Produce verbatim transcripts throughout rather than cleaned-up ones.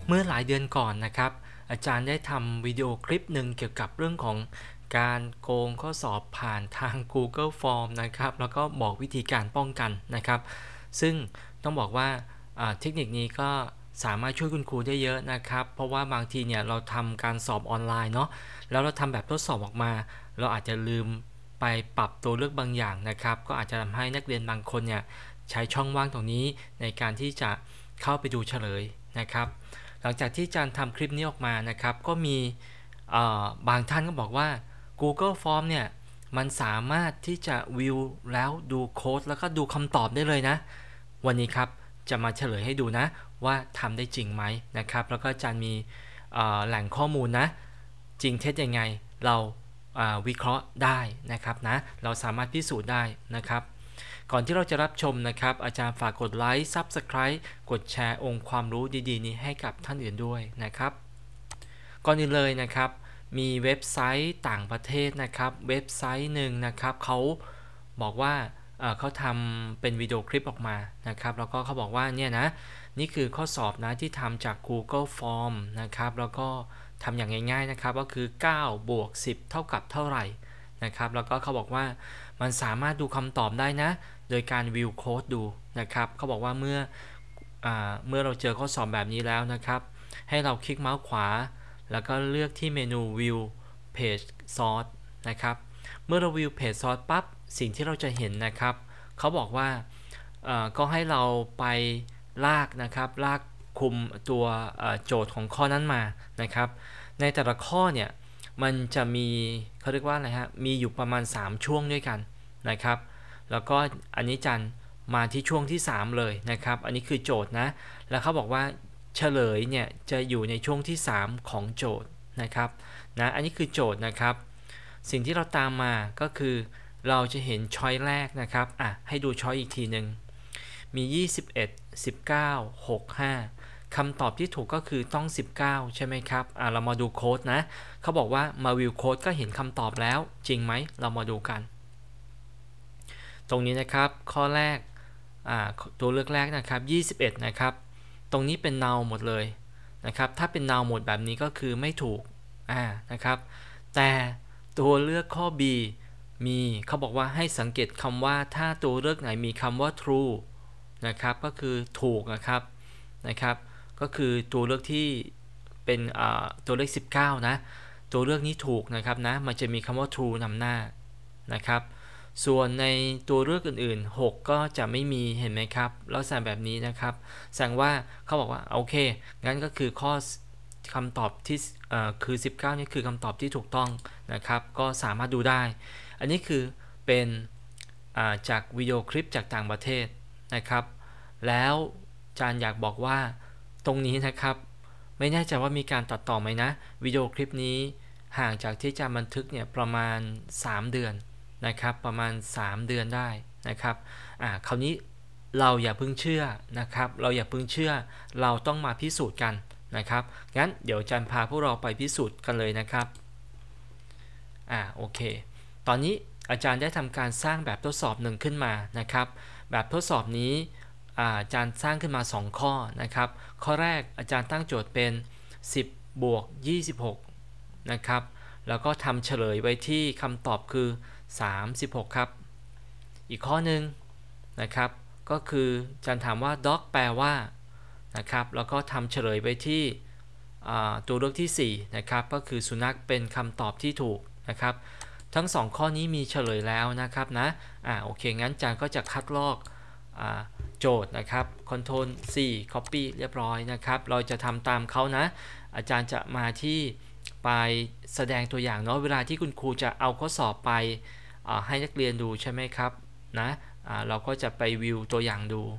เมื่อหลายเดือนก่อนนะครับอาจารย์ได้ทำวิดีโอคลิปหนึ่งเกี่ยวกับเรื่องของการโกงข้อสอบผ่านทาง Google Form นะครับแล้วก็บอกวิธีการป้องกันนะครับซึ่งต้องบอกว่าเทคนิคนี้ก็สามารถช่วยคุณครูได้เยอะนะครับเพราะว่าบางทีเนี่ยเราทำการสอบออนไลน์เนาะแล้วเราทำแบบทดสอบออกมาเราอาจจะลืมไปปรับตัวเลือกบางอย่างนะครับก็อาจจะทำให้นักเรียนบางคนเนี่ยใช้ช่องว่างตรงนี้ในการที่จะเข้าไปดูเฉลยนะครับหลังจากที่อาจารย์ทำคลิปนี้ออกมานะครับก็มีบางท่านก็บอกว่า Google Form เนี่ยมันสามารถที่จะวิวแล้วดูโค้ดแล้วก็ดูคำตอบได้เลยนะวันนี้ครับจะมาเฉลยให้ดูนะว่าทำได้จริงไหมนะครับแล้วก็อาจารย์มีแหล่งข้อมูลนะจริงเท็จยังไงเราวิเคราะห์ได้นะครับนะเราสามารถพิสูจน์ได้นะครับก่อนที่เราจะรับชมนะครับอาจารย์ฝากกดไลค์ ซับสไครบ์ กดแชร์องค์ความรู้ดีๆนี้ให้กับท่านอื่นด้วยนะครับก่อนอื่นเลยนะครับมีเว็บไซต์ต่างประเทศนะครับเว็บไซต์หนึ่งนะครับเขาบอกว่าเอ่อเขาทำเป็นวิดีโอคลิปออกมานะครับแล้วก็เขาบอกว่าเนี่ยนะนี่คือข้อสอบนะที่ทำจาก Google Form นะครับแล้วก็ทำอย่างง่ายๆนะครับก็คือเก้าบวกสิบเท่ากับเท่าไหร่นะครับแล้วก็เขาบอกว่ามันสามารถดูคำตอบได้นะโดยการวิวโค้ดดูนะครับเขาบอกว่าเมื่ออ่าเมื่อเราเจอข้อสอบแบบนี้แล้วนะครับให้เราคลิกเมาส์ขวาแล้วก็เลือกที่เมนู View Page Source นะครับเมื่อเรา View Page Source ปั๊บสิ่งที่เราจะเห็นนะครับเขาบอกว่าก็ให้เราไปลากนะครับลากคุมตัวโจทย์ของข้อนั้นมานะครับในแต่ละข้อเนี่ยมันจะมีเขาเรียกว่าอะไรฮะมีอยู่ประมาณสามช่วงด้วยกันนะครับแล้วก็อันนี้จันมาที่ช่วงที่สามเลยนะครับอันนี้คือโจทย์นะแล้วเขาบอกว่าเฉลยเนี่ยจะอยู่ในช่วงที่สามของโจทย์นะครับนะอันนี้คือโจทย์นะครับสิ่งที่เราตามมาก็คือเราจะเห็นช้อยแรกนะครับอ่ะให้ดูช้อยอีกทีหนึ่งมียี่สิบเอ็ด สิบเก้า หก ห้าคำตอบที่ถูกก็คือต้องสิบเก้าใช่ไหมครับอ่ะเรามาดูโค้ดนะเขาบอกว่ามาวิวโค้ดก็เห็นคำตอบแล้วจริงไหมเรามาดูกันตรงนี้นะครับข้อแรกอ่าตัวเลือกแรกนะครับยี่สิบเอ็ดนะครับตรงนี้เป็น null หมดเลยนะครับถ้าเป็น null หมดแบบนี้ก็คือไม่ถูกอ่านะครับแต่ตัวเลือกข้อ B มีเขาบอกว่าให้สังเกตคำว่าถ้าตัวเลือกไหนมีคำว่า true นะครับก็คือถูกนะครับนะครับก็คือตัวเลือกที่เป็นตัวเลขสิบเก้านะตัวเลือกนี้ถูกนะครับนะมันจะมีคำว่า true นำหน้านะครับส่วนในตัวเลือกอื่นๆหกก็จะไม่มีเห็นไหมครับแล้วแสดงแบบนี้นะครับแสดงว่าเขาบอกว่าโอเคงั้นก็คือข้อคำตอบที่คือสิบเก้านี่คือคำตอบที่ถูกต้องนะครับก็สามารถดูได้อันนี้คือเป็นจากวิดีโอคลิปจากต่างประเทศนะครับแล้วอาจารย์อยากบอกว่าตรงนี้นะครับไม่แน่ใจว่ามีการตัดต่อไหมนะวิดีโอคลิปนี้ห่างจากที่อาจารย์บันทึกเนี่ยประมาณสามเดือนนะครับประมาณสามเดือนได้นะครับอ่าคราวนี้เราอย่าเพิ่งเชื่อนะครับเราอย่าเพิ่งเชื่อเราต้องมาพิสูจน์กันนะครับงั้นเดี๋ยวอาจารย์พาพวกเราไปพิสูจน์กันเลยนะครับอ่าโอเคตอนนี้อาจารย์ได้ทำการสร้างแบบทดสอบหนึ่งขึ้นมานะครับแบบทดสอบนี้อาจารย์สร้างขึ้นมาสองข้อนะครับข้อแรกอาจารย์ตั้งโจทย์เป็นสิบบวกยี่สิบหกนะครับแล้วก็ทำเฉลยไว้ที่คำตอบคือสามสิบหกครับอีกข้อหนึ่งนะครับก็คืออาจารย์ถามว่า dog แปลว่านะครับแล้วก็ทำเฉลยไว้ที่ตัวเลือกที่สี่นะครับก็คือสุนัขเป็นคำตอบที่ถูกนะครับทั้งสองข้อนี้มีเฉลยแล้วนะครับนะอ่าโอเคงั้นอาจารย์ก็จะคัดลอกอ่าโจทย์นะครับ Ctrl ซี Copy เรียบร้อยนะครับเราจะทำตามเขานะอาจารย์จะมาที่ไปแสดงตัวอย่างเนาะเวลาที่คุณครูจะเอาข้อสอบไปให้นักเรียนดูใช่ไหมครับนะเราก็จะไปวิวตัวอย่างดู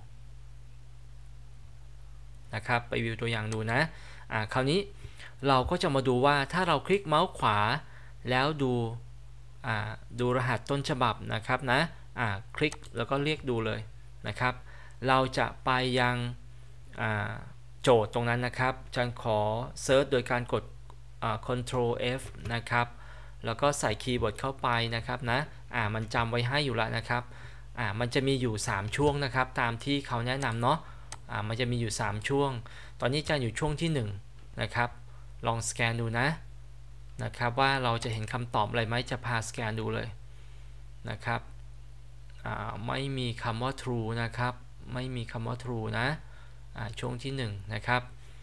นะครับไปวิวตัวอย่างดูนะคราวนี้เราก็จะมาดูว่าถ้าเราคลิกเมาส์ขวาแล้วดูดูรหัสต้นฉบับนะครับนะคลิกแล้วก็เรียกดูเลยนะครับเราจะไปยังโจทย์ตรงนั้นนะครับจันขอเซิร์ชโดยการกดCtrl F นะครับแล้วก็ใส่คีย์เวิร์ดเข้าไปนะครับนะอ่ามันจำไว้ให้อยู่แล้วนะครับอ่ามันจะมีอยู่สามช่วงนะครับตามที่เขาแนะนำเนาะอ่ามันจะมีอยู่สามช่วงตอนนี้อาจารย์อยู่ช่วงที่หนึ่งนะครับลองสแกนดูนะนะครับว่าเราจะเห็นคำตอบอะไรไหมจะพาสแกนดูเลยนะครับไม่มีคำว่า true นะครับไม่มีคำว่า true นะช่วงที่หนึ่งนะครับ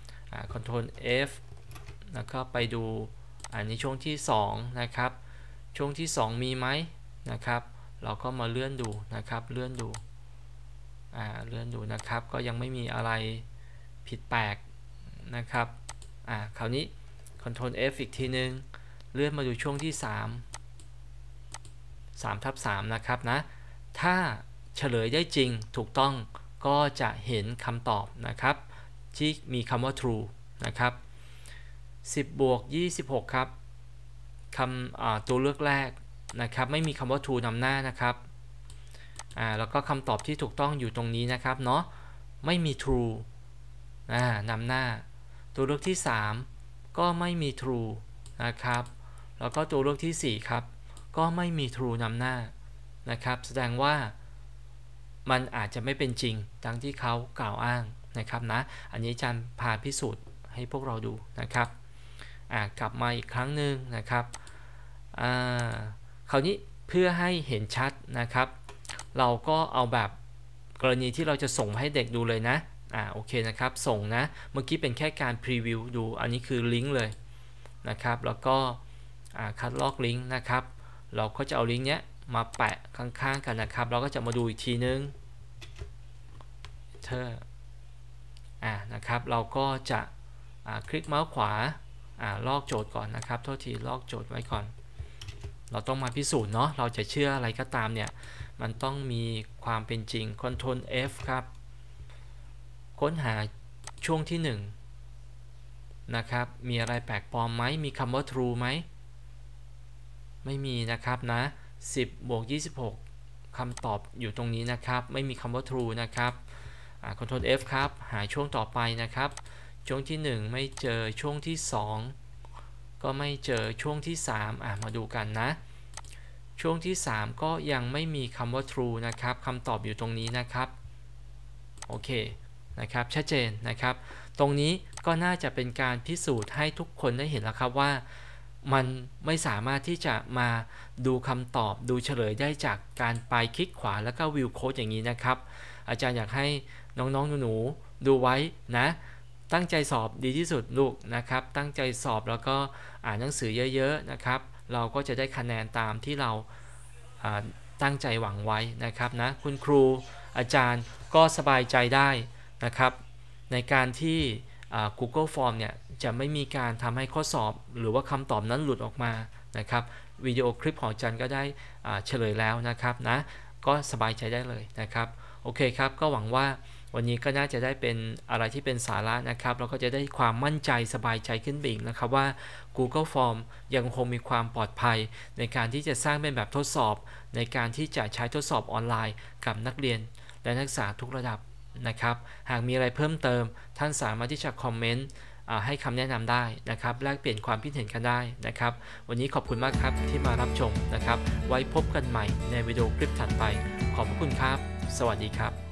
Ctrl F แล้วก็ไปดูอันนี้ช่วงที่สองนะครับช่วงที่สองมีไหมนะครับเราก็มาเลื่อนดูนะครับเลื่อนดูเลื่อนดูนะครับก็ยังไม่มีอะไรผิดแปลกนะครับคราวนี้ Ctrl F อีกทีนึงเลื่อนมาดูช่วงที่สาม สามทับสามนะครับนะถ้าเฉลยได้จริงถูกต้องก็จะเห็นคำตอบนะครับที่มีคำว่า true นะครับสิบบวกยี่สิบหกครับคำตัวเลือกแรกนะครับไม่มีคำว่า true นำหน้านะครับอ่าแล้วก็คำตอบที่ถูกต้องอยู่ตรงนี้นะครับเนาะไม่มี true อ่านำหน้าตัวเลือกที่สามก็ไม่มี true นะครับแล้วก็ตัวเลือกที่สี่ครับก็ไม่มี true นำหน้านะครับแสดงว่ามันอาจจะไม่เป็นจริงดังที่เขากล่าวอ้างนะครับนะอันนี้อาจารย์พาพิสูจน์ให้พวกเราดูนะครับกลับมาอีกครั้งหนึ่งนะครับคราวนี้เพื่อให้เห็นชัดนะครับเราก็เอาแบบกรณีที่เราจะส่งให้เด็กดูเลยนะอ่าโอเคนะครับส่งนะเมื่อกี้เป็นแค่การพรีวิวดูอันนี้คือลิงก์เลยนะครับแล้วก็คัดลอกลิงก์นะครับเราก็จะเอาลิงก์เนี้ยมาแปะข้างๆกันนะครับเราก็จะมาดูอีกทีนึงเธออ่านะครับเราก็จะคลิกเมาส์ขวาลอกโจทย์ก่อนนะครับโทษทีลอกโจทย์ไว้ก่อนเราต้องมาพิสูจน์เนาะเราจะเชื่ออะไรก็ตามเนี่ยมันต้องมีความเป็นจริง Ctrl F ครับค้นหาช่วงที่หนึ่งนะครับมีอะไรแปลกปลอมไหมมีคำว่า true ไหมไม่มีนะครับนะสิบบวกยี่สิบหกคำตอบอยู่ตรงนี้นะครับไม่มีคำว่า true นะครับCtrl F ครับหาช่วงต่อไปนะครับช่วงที่หนึ่งไม่เจอช่วงที่สองก็ไม่เจอช่วงที่สามอ่ะมาดูกันนะช่วงที่สามก็ยังไม่มีคำว่า true นะครับคำตอบอยู่ตรงนี้นะครับโอเคนะครับชัดเจนนะครับตรงนี้ก็น่าจะเป็นการพิสูจน์ให้ทุกคนได้เห็นแล้วครับว่ามันไม่สามารถที่จะมาดูคำตอบดูเฉลยได้จากการไปคลิกขวาแล้วก็วิวโค้ดอย่างนี้นะครับอาจารย์อยากให้น้องๆหนูๆดูไว้นะตั้งใจสอบดีที่สุดลูกนะครับตั้งใจสอบแล้วก็อ่านหนังสือเยอะๆนะครับเราก็จะได้คะแนนตามที่เราตั้งใจหวังไว้นะครับนะคุณครูอาจารย์ก็สบายใจได้นะครับในการที่ Google Form เนี่ยจะไม่มีการทำให้ข้อสอบหรือว่าคำตอบนั้นหลุดออกมานะครับวิดีโอคลิปของอาจารย์ก็ได้เฉลยแล้วนะครับนะก็สบายใจได้เลยนะครับโอเคครับก็หวังว่าวันนี้ก็น่าจะได้เป็นอะไรที่เป็นสาระนะครับเราก็จะได้ความมั่นใจสบายใจขึ้นไปอีกนะครับว่า Google Form ยังคงมีความปลอดภัยในการที่จะสร้างเป็นแบบทดสอบในการที่จะใช้ทดสอบออนไลน์กับนักเรียนและนักศึกษาทุกระดับนะครับหากมีอะไรเพิ่มเติมท่านสามารถที่จะคอมเมนต์ให้คำแนะนำได้นะครับแลกเปลี่ยนความคิดเห็นกันได้นะครับวันนี้ขอบคุณมากครับที่มารับชมนะครับไว้พบกันใหม่ในวิดีโอคลิปถัดไปขอบคุณครับสวัสดีครับ